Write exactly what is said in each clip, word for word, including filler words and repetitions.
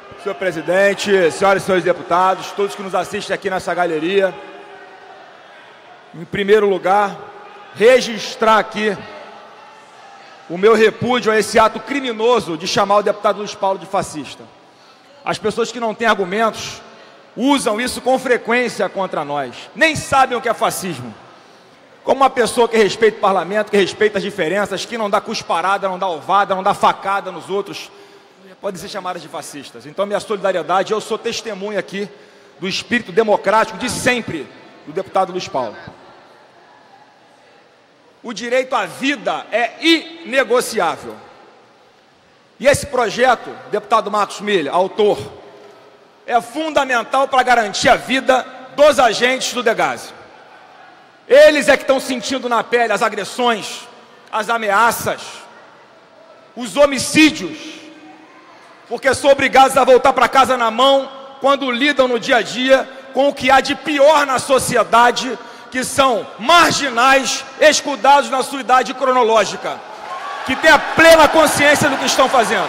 Senhor presidente, senhoras e senhores deputados, todos que nos assistem aqui nessa galeria. Em primeiro lugar, registrar aqui o meu repúdio a esse ato criminoso de chamar o deputado Luiz Paulo de fascista. As pessoas que não têm argumentos usam isso com frequência contra nós. Nem sabem o que é fascismo. Como uma pessoa que respeita o parlamento, que respeita as diferenças, que não dá cusparada, não dá ovada, não dá facada nos outros, podem ser chamadas de fascistas. Então, minha solidariedade, eu sou testemunha aqui do espírito democrático de sempre do deputado Luiz Paulo. O direito à vida é inegociável. E esse projeto, deputado Marcos Milha, autor, é fundamental para garantir a vida dos agentes do Degase. Eles é que estão sentindo na pele as agressões, as ameaças, os homicídios, porque são obrigados a voltar para casa na mão quando lidam no dia a dia com o que há de pior na sociedade, que são marginais, escudados na sua idade cronológica, que têm a plena consciência do que estão fazendo.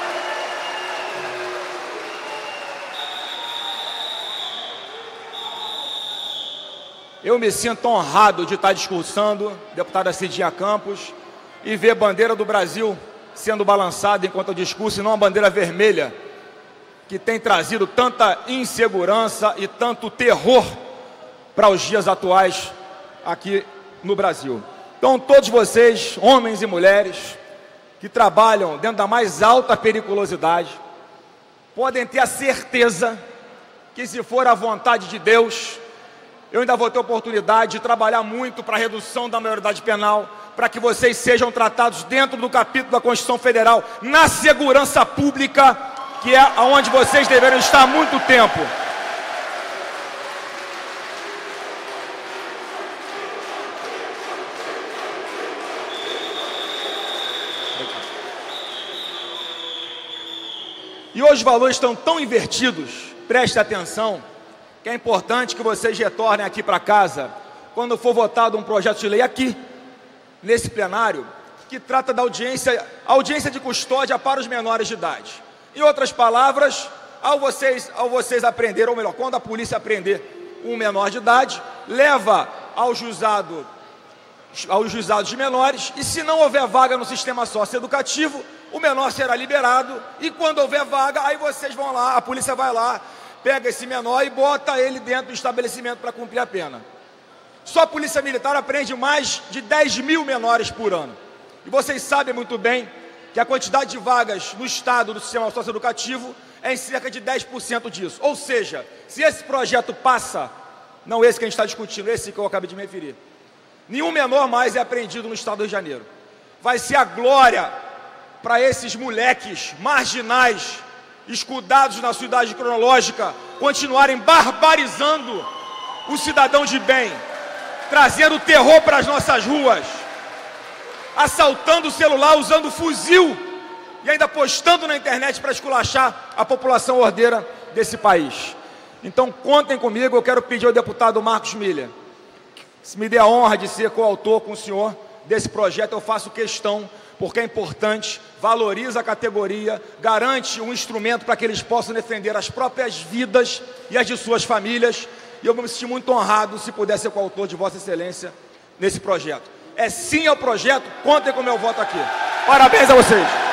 Eu me sinto honrado de estar discursando, deputada Cidinha Campos, e ver a bandeira do Brasil sendo balançada enquanto eu discurso, e não a bandeira vermelha, que tem trazido tanta insegurança e tanto terror para os dias atuais aqui no Brasil. Então, todos vocês, homens e mulheres, que trabalham dentro da mais alta periculosidade, podem ter a certeza que, se for a vontade de Deus, eu ainda vou ter oportunidade de trabalhar muito para a redução da maioridade penal, para que vocês sejam tratados dentro do capítulo da Constituição Federal, na segurança pública, que é onde vocês deveriam estar há muito tempo. E hoje os valores estão tão invertidos, preste atenção, que é importante que vocês retornem aqui para casa, quando for votado um projeto de lei aqui, nesse plenário, que trata da audiência, audiência de custódia para os menores de idade. Em outras palavras, ao vocês, ao vocês aprender, ou melhor, quando a polícia aprender um menor de idade, leva ao juizado, aos juizados de menores, e se não houver vaga no sistema socioeducativo, o menor será liberado, e quando houver vaga, aí vocês vão lá, a polícia vai lá, pega esse menor e bota ele dentro do estabelecimento para cumprir a pena. Só a Polícia Militar apreende mais de dez mil menores por ano. E vocês sabem muito bem que a quantidade de vagas no Estado do sistema socioeducativo é em cerca de dez por cento disso. Ou seja, se esse projeto passa, não esse que a gente está discutindo, esse que eu acabei de me referir, nenhum menor mais é apreendido no Estado do Rio de Janeiro. Vai ser a glória para esses moleques marginais, escudados na sua idade cronológica, continuarem barbarizando o cidadão de bem, trazendo terror para as nossas ruas, assaltando o celular, usando fuzil e ainda postando na internet para esculachar a população ordeira desse país. Então contem comigo, eu quero pedir ao deputado Marcos Milha, se me dê a honra de ser coautor com o senhor desse projeto, eu faço questão, porque é importante, valoriza a categoria, garante um instrumento para que eles possam defender as próprias vidas e as de suas famílias, e eu me senti muito honrado se pudesse ser coautor de Vossa Excelência nesse projeto. É sim ao projeto, contem com o meu voto aqui. Parabéns a vocês!